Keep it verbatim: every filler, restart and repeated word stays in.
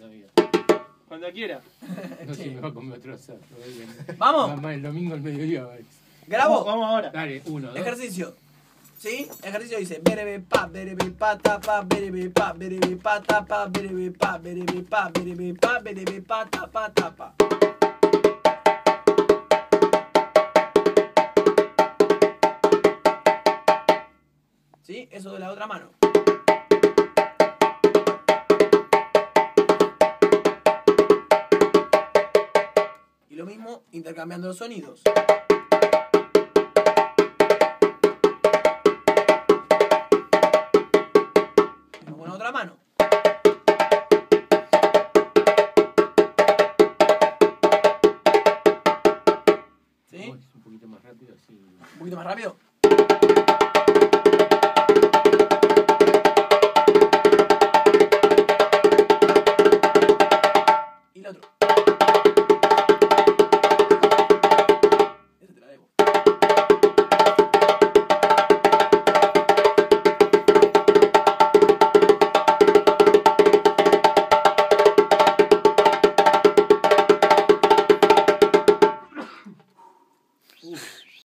todavía. Cuando quiera. No sé si me va a comer otro asado. ¿Vamos? Mamá, el domingo al mediodía va a ir. ¿Grabo? Vamos, vamos ahora. Dale, uno, dos. Ejercicio. ¿Sí? Ejercicio dice berebe pa, berebe pa, ta pa, berebe pa, berebe pa, ta pa, berebe pa, berebe pa, berebe pa, berebe pa, ta pa, ta pa. ¿Sí? Eso de la otra mano. Y lo mismo intercambiando los sonidos. Con la otra mano. ¿Sí? Un poquito más rápido, así. Un poquito más rápido.